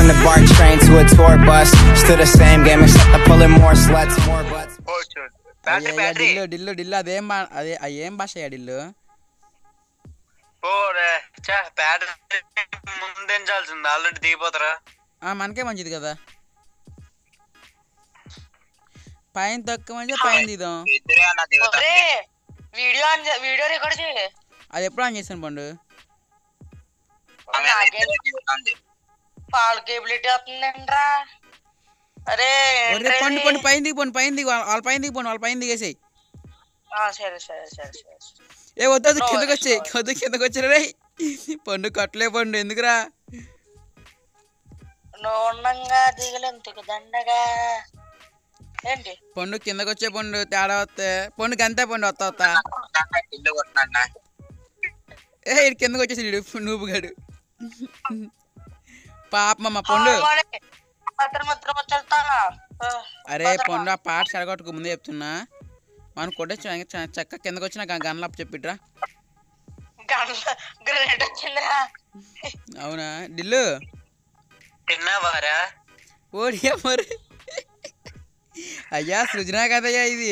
from the BART train to a tour bus. Still the same game except I'm pulling more sluts, more butts. Tillu అదే ఏం భాష అయ్యా Tillu? ముందేంచాల్సింది already దిగిపోతారా? మనకే మంచిది కదా, పైన తక్కువ మంచి పైన దిగుదాం. వీడియో రికార్డ్ చేయి. అది ఎప్పుడు ఆన్ చేశాను పండు? పాల కేబిలిటీ వస్తుందంట్రా. అరే పండు పండు పైన దిగి వాళ్ళ పైన దిగేసాయి. సరే సరే సరే సరే. ఏ వద్దు కిందకి వచ్చారు రే పండు కట్టలే పండు ఎందుకురా? నోండంగా దిగలేందుకు దండగా ఏంటి పండు కిందకి వచ్చే పండు తేడా వస్తే పండు గంతే పండు వస్తా ఏ కిందకి వచ్చేసి నువ్వు గడు పాపమ్మ పండు. అరే పండు ఆ పాట చెడగొట్టుకు ముందే చెప్తున్నా, మనం కొట్టే చెక్క కిందకి వచ్చిన గన్లప్ చెప్పిట్రా. అవునా డిల్లు? తిన్నావారా? ఓడియా మరి అయ్యా సృజనా కదయ్యా ఇది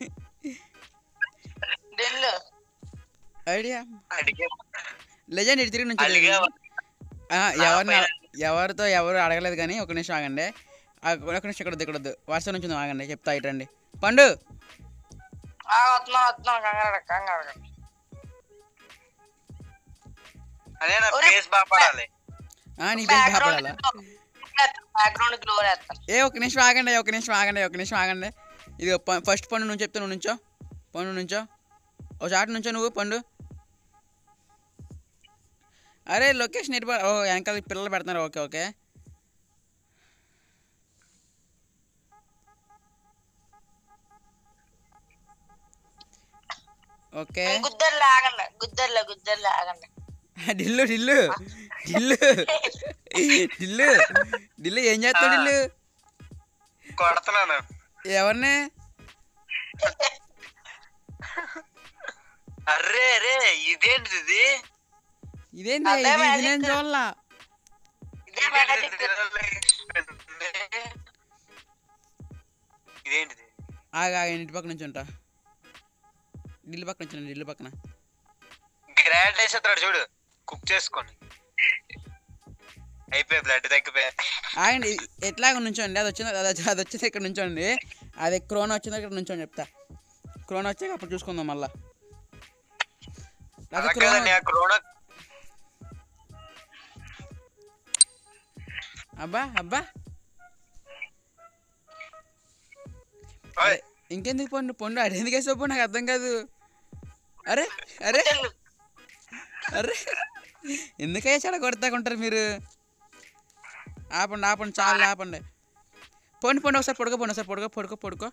ఐడియా లెజెండ్ ఇటు తిరిగి నుంచి ఎవరితో ఎవరు అడగలేదు కానీ ఒక నిమిషం ఆగండి, ఒక నిమిషం ఇక్కడ దిక్కడద్దు వర్షం నుంచి ఆగండి చెప్తా ఇటండి. పండు నీ పేరు కాపాడాలా? ఒక నిమిషం ఆగండి. ఇది ఫస్ట్ పండు నుంచి చెప్తా, నువ్వు నుంచో ఒక చాటు నుంచో నువ్వు పండు. అరే లొకేషన్ ఎటు వెనకాల పిల్లలు పెడుతున్నారు. Okay okay okay Dillu Dillu Dillu Dillu Dillu ఏం చేస్తావు డిల్లు? కొడుతున్నాను. ఎవరిని? అరే అరే ఇదేంటిది? ఇదేంటి నేను చూడాలా? ఇదేంటిది? ఆగా ఇంటి పక్క నుంచి ఉంటా, ఢిల్లీ పక్కన నుంచి ఢిల్లీ పక్కన గ్రాండ్ వేసేస్తాడు చూడు, కుక్ చేసుకొని అయిపోయి బ్లడ్ తగ్గిపోయా. ఆగండి ఎట్లాగ నుంచోండి, అది వచ్చింది ఇక్కడ నుంచోండి, అది క్రోనా వచ్చింది ఇక్కడ నుంచోండి చెప్తా. క్రోనా వచ్చాక అప్పుడు చూసుకుందాం మళ్ళా. అబ్బా ఇంకెందుకు పండు అడేందుకు వేసావు నాకు అర్థం కాదు. అరే అరే అరే ఎందుకయ్యా చాలా కొడతాకుంటారు మీరు? ఆపండి చాలు ఆపండి. పండు ఒకసారి పడుకో.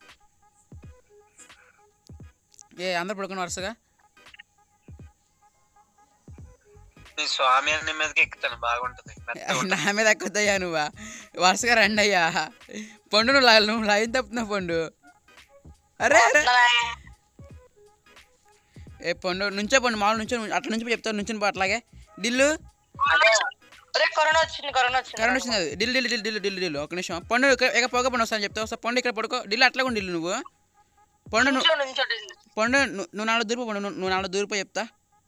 ఏ అందరు పడుకుని వరుసగా స్వామి మీదకి ఎక్కుతాను, బాగుంటుంది. నా మీద ఎక్కుతాయా నువ్వా? వరుసగా రండి అయ్యా. పండు నువ్వు లైన్ తప్పుతున్నావు పండు. అరే అరే ఏ పండు నుంచో పండు మామూలు నుంచో అట్లా నుంచి చెప్తాను నుంచి పో అట్లాగే. డిల్లు కరోనా వచ్చింది అది డిల్లు ఒక నిమిషం పండు ఇక పోగా పండు వస్తాను చెప్తా. వస్తా పండు ఇక్కడ పడుకో. డిల్లు అట్లా కూడా డిల్లు నువ్వు పండు నువ్వు నాలుగు దూరిపో పండు, నువ్వు నాలుగు దూరిపో చెప్తా.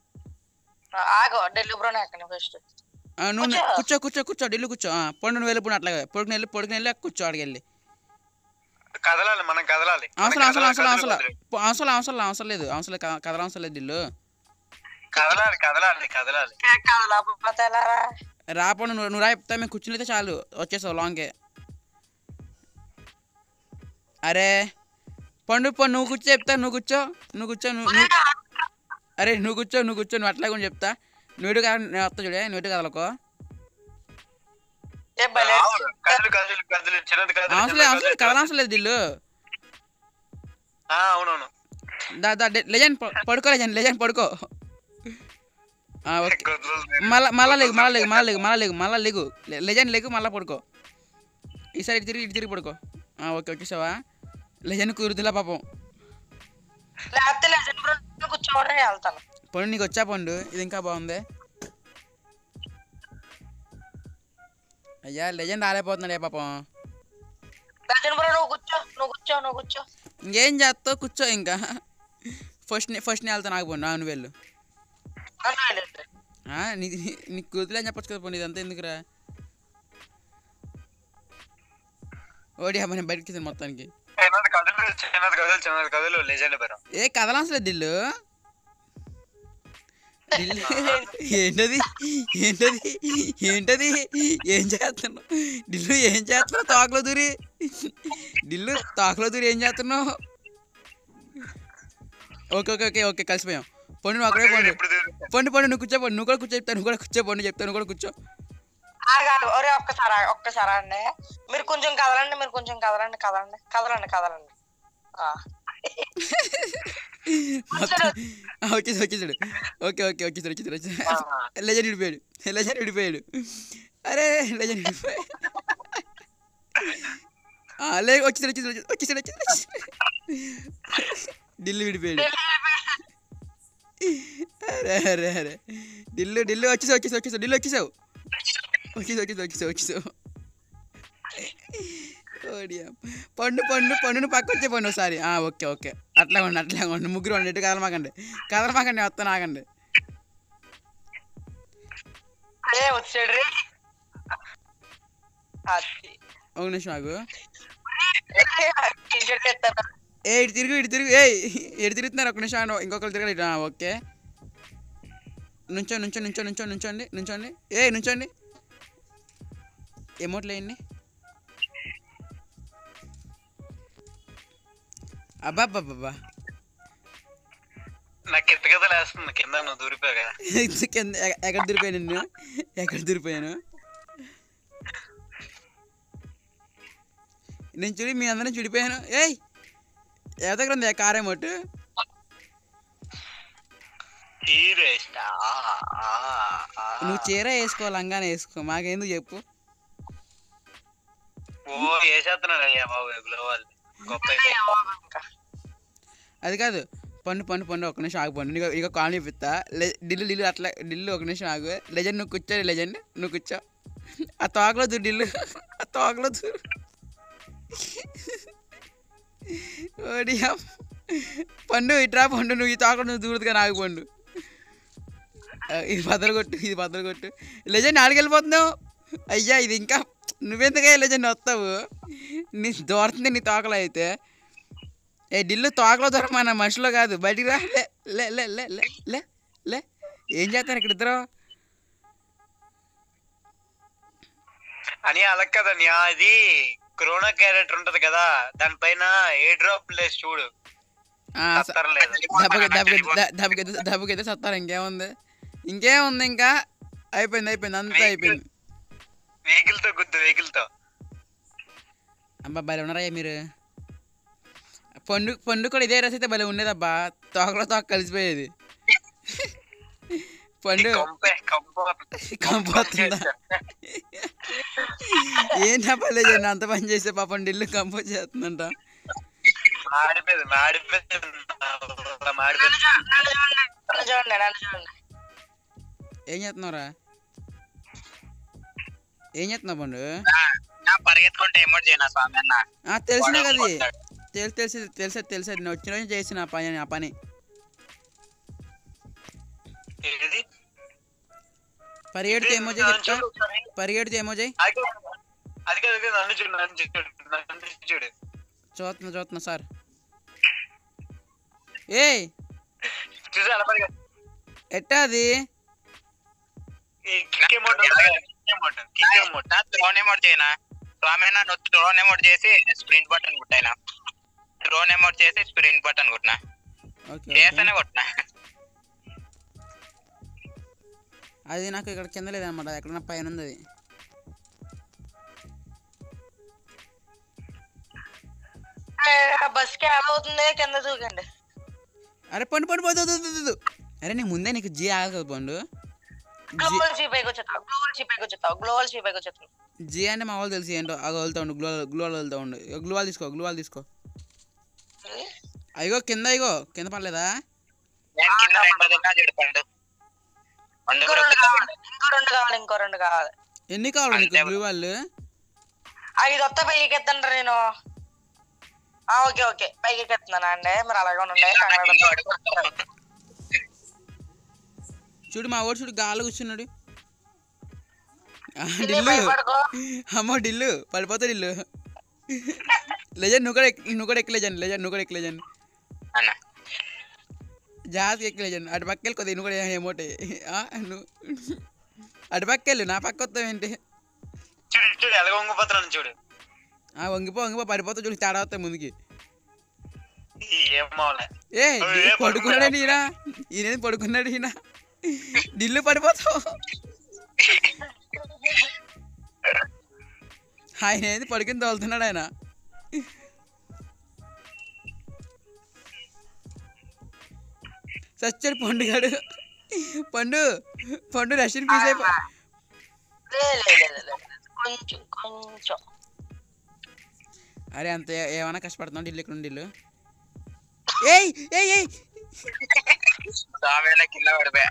నువ్వు కూర్చో డిల్లు కూర్చో. పండు నువ్వు వెళ్ళిపోయిన అట్లాగే పొడుకుని వెళ్ళి కూర్చో అడిగెళ్ళి. కదలాలి మనం కదలాలి. అవసరం లేదు కదలవసరం లేదు డిల్లు. రాపండు నువ్వు రా చెప్తా. మేము కూర్చుని అయితే చాలు వచ్చేసావు లాంగే. అరే పండు నువ్వు కూర్చో చెప్తా. నువ్వు కూర్చో అరే నువ్వు కూర్చో నువ్వు అట్లాగే కూడా చెప్తా. నువ్వు నేను వస్తా చూడే, నువ్వు కదలకో. అవసరం లేదు దిల్లు. లెజెండ్ పడుకో. లెజెండ్ పడుకో. మళ్ళా లేగు లెజెండ్ లేకు మళ్ళీ పడుకో. ఈసారి ఇటు తిరిగి పడుకో. ఓకే వచ్చేసావా? లెజెండ్ కుదురుతులా పాపం. పండు నీకు వచ్చా పండు? ఇది ఇంకా బాగుంది. అయ్యా లెజెండ్ ఆలైపోతున్నాడే పాపం. లెజెండ్ బ్రో నువ్వు కూర్చో. ఇంకేం చేస్తావు కూర్చో ఇంకా. ఫస్ట్ వెళ్తా నాకు పోండి నువ్వు వెళ్ళు. నీకు కుదిలే అని చెప్పచ్చు కదా పోనీ, ఇదంతా ఎందుకురా? ఓడి అమ్మ నేను బయటకి మొత్తానికి. ఏ కదలాసలే దిల్లు. ఏంటది ఏం చేస్తున్నావు ఢిల్లు? ఏం చేస్తున్నావు తోకలో దూరి? ఢిల్లు తోకలో దూరి ఏం చేస్తున్నావు? ఓకే కలిసిపోయాం. పండు నువ్వు అక్కడే పండు నువ్వు కూర్చోపోండి. నువ్వు కూడా కూర్చోపోండి చెప్తాను. నువ్వు కూడా కూర్చో. ఒరే ఒక్కసారి అండి. మీరు కొంచెం కదలండి. వచ్చేసాడు. ఓకే లెజెండ్ విడిపోయాడు. అరే లెజెండ్ విడిపోయాడు. వచ్చేసాడు. ఢిల్లీ విడిపోయాడు. అరే ఢిల్లీ వచ్చేసావు. ఢిల్లీ వచ్చేసావు. పండును పక్క వచ్చే పండు ఒకసారి. ఓకే అట్లా ఉండి ముగ్గురు ఉండి. ఎటు కదలమాకండి వస్తాను ఆగండి. ఒక నిమిషం ఆగు. ఇటు తిరుగు. ఎటు తిరుగుతున్నారు? ఒక నిమిషం ఇంకొకరు తిరగాలి. ఓకే నుంచోండి. నుంచోండి. ఎమోట్లు వేయండి. అబ్బాబ్బాబ్బా నాకు ఎంత కదా లేస్తుంది కింద. నువ్వు దూరిపోయా ఎక్కడ దూరిపోయాను? నేను చూడి మీ అందరిని చూడిపోయాను. ఎవరి దగ్గర ఉంది కార్ ఎమోట్? నువ్వు చీర వేసుకో, లంగానే వేసుకో, మాకెందుకు చెప్పు. అది కాదు పండు ఒక నిమిషం ఆగిపోండి. ఇక కాల్ చూపిస్తా. ఢిల్లు అట్లా ఒక నిమిషం ఆగు. లెజెండ్ నువ్వు కూర్చో. లెజెండ్ నువ్వు కూర్చో. ఆ తోకలో దూరు ఢిల్లు. ఓడియా పండు ఇట్రా పండు. నువ్వు ఈ తోకలో నువ్వు దూరుతుగా నాకు పండు. ఇది బద్దలు కొట్టు. లెజెండ్ ఆడికి వెళ్ళిపోతున్నావు. అయ్యా ఇది ఇంకా నువ్వెందుకే లెజెండ్ వస్తావు? నీ దూరుతుంది నీ తోకలో అయితే. ఢిల్లు తోకలో దొరకమన్న మనుషులో కాదు. బయటికి రా. లే ఏం చేస్తాను ఇక్కడ ఇద్దరు? అని అలా కదని అది కరోనా క్యారెక్టర్ ఉంటది కదా, దానిపైన ఏ డ్రాప్ లేసి చూడు. దెబ్బకైతే సత్తారు. ఇంకేముంది ఇంకా అయిపోయింది అంతా అయిపోయింది. వెహికల్ తో అబ్బా భలే ఉన్నారయ్యా మీరు. పండు కూడా ఇదే రసైతే భలే ఉండేదబ్బా. తోకలో తోక కలిసిపోయేది. పండు కంపోతుందా? ఏంటబ్బా లేజెండ్ అంత పని చేసే పాపం ఢిల్లీ కంపోజ్ చేస్తుందంట. ఏం చేస్తున్నావురా? ఏం చేస్తున్నావు పండు? పరిగెత్తుకుంటే ఎమోట్ చేయనా స్వామి అన్న? తెలిసినా కదా. తెలుసు నేను వచ్చిన రోజు చేసిన ఆ పని. పరిగెడితే ఎమోజీ చెప్తా. పరిగెడితే ఎమోజీ చూస్తున్నా సార్. ఎట్టా అది? డ్రోన్ ఎమోట్ చేయనా స్వామి అన్న? డ్రోన్ ఎమోట్ చేసి స్ప్రింట్ బటన్ కొట్టాయినా. డ్రోన్ ఎమోట్ చేసి స్ప్రింట్ బటన్ కొట్టినా. చేస్తేనే కొట్టినా. అది నాకు ఇక్కడ కింద లేదనమాట, ఎక్కడ పైన ఉంది అది. బస్ కి అవుతుంది కింద దూకండి. అరే పండు. అరే నేను ముందే నీకు జీ ఆగదు పండు. జీ అంటే మా వాళ్ళు తెలిసి ఏంటో అది వెళ్తా ఉండు. గ్లోవాల్ వెళ్తా ఉండు. గ్లోవాల్ తీసుకో. అయ్యో కింద పడలేదా? ఇంకో రెండు కావాలి. ఎన్ని కావాలి నీకు బ్లూ వాళ్ళు? 5 వస్తే పైకి ఎక్కేస్తాను నేను. ఓకే ఓకే పైకి ఎక్కేస్తున్నాను అండి, మీరు అలాగే ఉండండి. చూడు మా వాడు చూడు గాలి కూర్చున్నాడు. ఢిల్లీ డిల్లు భయపడకు. అమ్మో డిల్లు పడిపోతా డిల్లు. లెజెండ్ నువ్వు కూడా ఎక్కి లెజెండ్ అన్న జాగ్రత్తగా ఎక్కి లెజెండ్. అటు పక్క వెళ్ళి కొద్దిగా నువ్వు కూడా ఏమోటే నువ్వు అటు పక్క వెళ్ళు, నా పక్క వస్తావు ఏంటి? చూడు చూడు ఎలాగ వంగిపోతున్నాను చూడు. వంగిపో పడిపోతా చూడు, తేడా వస్తాయి ముందుకి. ఏం మావలే ఏ పడుకున్నాడు ఈయన పడుకున్నాడు ఈయన. డిల్లు పడిపోతావు. ఆయన ఏంది పడుకుని తోలుతున్నాడు ఆయన. సచ్చాడు పండుగాడు. పండు రష్యన్ పీస్ అయిపో. కొంచెం కొంచెం అరే అంత ఏమైనా కష్టపడుతున్నావు ఢిల్లీ ఇక్కడ ఢిల్లు. ఏయ్ ఏయ్ ఏయ్ స్వామి కింద పడిపోయా.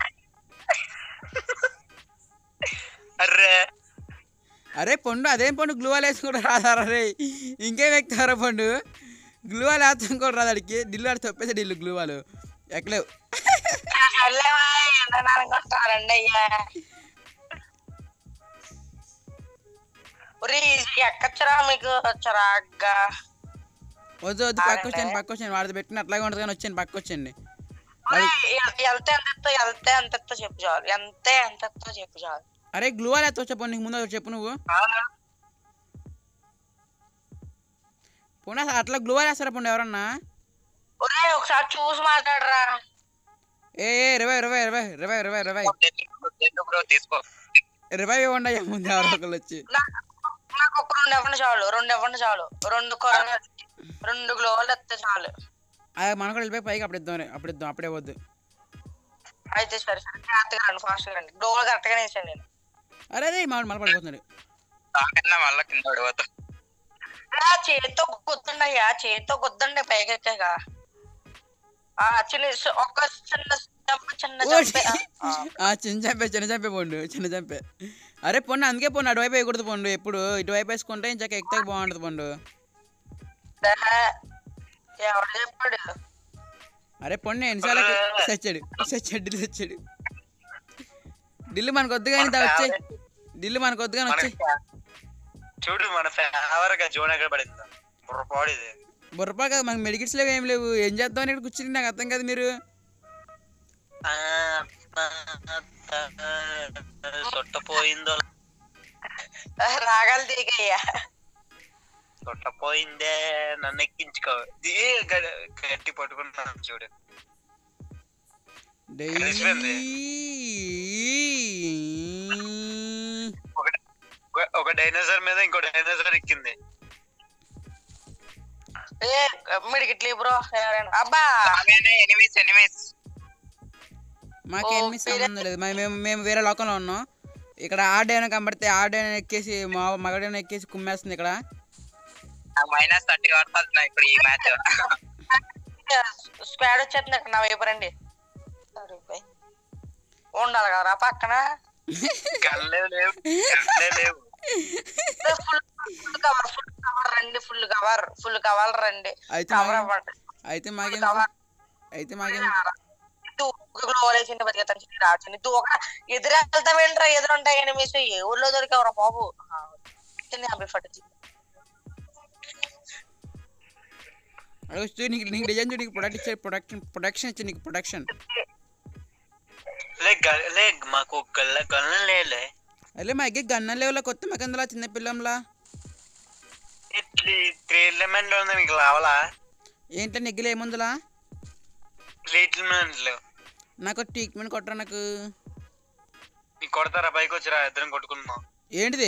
అర్రే అరే పండు అదేం పండు గ్లూవాల్ వేసి కూడా రాదారా రే? ఇంకేం ఎక్కుతారా పండు? గ్లూవాల్ వేస్తాం కూడా రాదు అడికి. ఢిల్లు ఆడి తప్పేసే ఢిల్లు గ్లూవాలు ఎక్కలేవు. కొట్టారండి అయ్యా. ఎక్కచ్చరా మీకు చిరాగ్గా? వద్దు పక్క వచ్చాను వాడితో పెట్టిన అట్లాగే ఉంటుంది కానీ వచ్చాను పక్క వచ్చండి. వెళ్తే ఎంత చెప్పు చాలు, ఎంత చెప్పు చాలు. అరే గ్లూవాల్ వేస్తావు చెప్పండి, నీకు ముందు చెప్పు నువ్వు. పోనీ అట్లా గ్లూవాల్ వేస్తారా పండు ఎవరన్నా? ఒకసారి చూసి మాట్లాడరా. ఏ రివైవ్ తీసుకో. రివైవ్ ఇవ్వండి అయ్యా ముందు ఎవరో ఒకళ్ళు వచ్చి. నాకు ఒక 2 ఇవ్వండి చాలు. 2 గ్లోవాలు ఎత్తే చాలు. మనం కూడా వెళ్ళిపోయి పైకి అప్పుడిద్దాం అప్పుడే వద్దు. అయితే సరే జాగ్రత్తగా రండి, ఫాస్ట్ రండి. గ్లోవాలు కరెక్ట్గానే వేసాను నేను. అరే అదే మళ్ళీ పడిపోతున్నాడు. మళ్ళా కింద పడిపోతా. చేతితో గుద్దండి పైకి ఎక్కాక. చిన్న చంపే పండు చిన్న చంపే. అరే పండు అందుకే పండు అటువైపు వేయకూడదు పండు, ఎప్పుడు ఇటువైపు వేసుకుంటే ఇంచక ఎక్కితే బాగుంటుంది పండు. ఎవరు చెప్పాడు? అరే పండు ఎన్నిసార్లు చచ్చాడు ఢిల్లీ మనకు వద్దు కానీ వచ్చాయి. ఢిల్లీ మనకు వద్దు కానీ వచ్చాయి. చూడు మన ఫేవర్ గా జోన్ ఎక్కడ పడింది. బుర్రపాడిది బుర్రపా కదా మనకు మెడికిట్స్ లేవు, ఏం లేవు. ఏం చేద్దాం అని కూర్చుని నాకు అర్థం కాదు. మీరు సొట్టపోయిందో రాగాలు దిగయ్యా. సొట్టపోయిందే నన్ను ఎక్కించుకో. గట్టి పట్టుకుంటున్నాను చూడు. ఒక డైనోసార్ మీద ఇంకో డైనోసార్ ఎక్కింది. మిడికిట్లీ బ్రో. అబ్బా మాకేమీ సంబంధం లేదు. మేము వేరే లోకంలో ఉన్నాం. ఇక్కడ ఆడైనా కనబడితే ఆడైనా ఎక్కేసి మగడైనా ఎక్కేసి కుమ్మేస్తుంది. ఇక్కడ -30 పడుతున్నాయి ఇప్పుడు ఈ మ్యాచ్. స్క్వాడ్ వచ్చేస్తుంది ఇక్కడ నా వైపు రండి. ఉండాలి కదరా పక్కన. ఫుల్ కవర్ రండి. అయితే మాకేం ఎదురెళ్తాం ఏంట్రా? ఎదురుంటాయి ఎనిమిస్. ఏ ఊర్లో దొరికావరా బాబు? నీకు డిజైన్ చూడు, ప్రొడక్షన్ ఇచ్చి నీకు ప్రొడక్షన్. మాకు అదే మా ఎగ్గి గన్న లేవులా కొత్త మకందలా చిన్న పిల్లంలా. మీకు రావాలా ఏంటో నెగ్గిలు ఏముందిలా? నాకు ట్రీట్మెంట్ కొట్టరా. నాకు కొడతారా? పైకి వచ్చిరా, ఇద్దరం కొట్టుకున్నాం. ఏంటిది?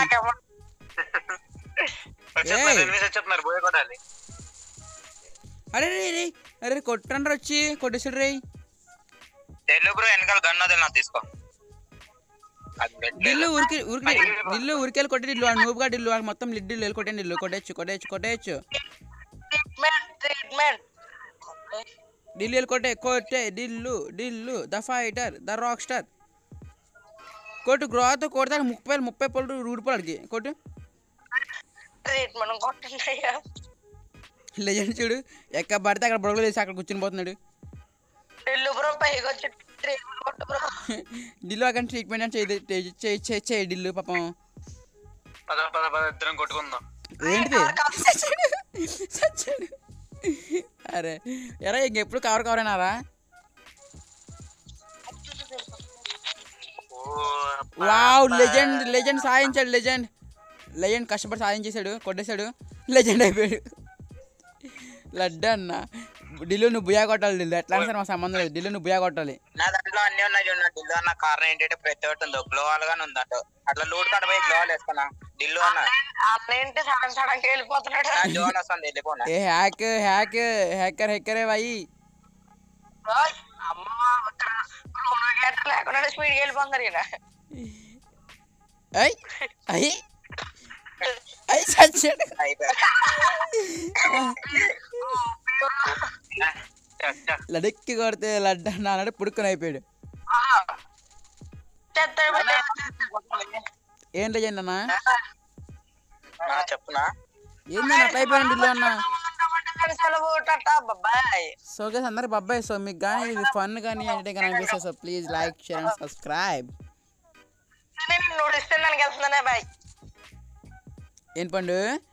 వచ్చేస్తున్నారు, పోయి కొట్టాలి. అరే కొట్టండి వచ్చి కొట్టేసాడు రే. వెనకాల గన్న తీసుకో. ఢిల్లు ఊరికెళ్ళి కొట్టి ఢిల్లు నూపుగా ఢిల్లు మొత్తం ఢిల్లు వెళ్ళి కొట్టండి. ఢిల్లు కొట్టేయచ్చు. ఢిల్లీ వెళ్ళి కొట్టే Dillu the fighter the rock star. కొట్టు గ్రోతో కొడతాక 30 పళ్ళు రూడిపోవాడికి కొట్టు. ట్రీట్మెంట్ కొట్టండియ్యా. లెజెండ్ చూడు ఎక్కడ పడితే అక్కడ బొడగలు వేసి అక్కడ కూర్చుని పోతున్నాడు. ఢిల్లీ బ్రో పైకి వచ్చి ట్రీట్మెంట్ కొట్టు బ్రో. ఢిల్లు అక్కడ ట్రీట్మెంట్ అని చేయి ఢిల్లు పాపం. పద ఇద్దరం కొట్టుకుందాం. ఏంటిది చచ్చాడు. అరే ఎరా ఇంకెప్పుడు కవర్ అయినారా? వావ్ లెజెండ్ సాధించాడు. లెజెండ్ కష్టపడి సాధించేశాడు, కొట్టేశాడు, లెజెండ్ అయిపోయాడు. లడ్డు అన్న ఢిల్లీ నువ్వు బుయా కొట్టాలి. ఢిల్లీ ఎట్లా సార్ మా సంబంధం లేదు. ఢిల్లీ నువ్వు బుయా కొట్టాలి. నా దాంట్లో అన్ని ఉన్నాయి చూడ. ఢిల్లీ అన్న కారణం ఏంటంటే ప్రతి ఒక్కటి ఉందో గ్లోవాల్ గానే ఉందట. అట్లా లూట్ కాడ పోయి గ్లోవాల్ వేసుకున్నా. ఢిల్లీ అన్న అన్నేంటి సడన్ వెళ్ళిపోతున్నాడు. జోన్ వస్తుంది వెళ్ళిపోనా. ఏ హ్యాకరే భాయి. అమ్మ లేకుండా స్పీడ్కి వెళ్ళిపోతున్నారు ఈయన. అయ్యి చచ్చాడు. లడక్కి కొడితే లడ్డు అన్నాడు పుడుకొని అయిపోయాడు. ఏం లెజెండ్ అన్నా? చెప్పునా ఏందన్నా అట్లా అయిపోయాను ఢిల్లీ అన్న. సో గైస్ అందరు బాబాయ్. సో మీకు కానీ ఇది ఫన్ కానీ ఎంటర్టైన్ కానీ అనిపిస్తుంది. So please like share and subscribe. నూడిస్తే నన్ను వెళ్తుందనే బాయ్. ఏం పండు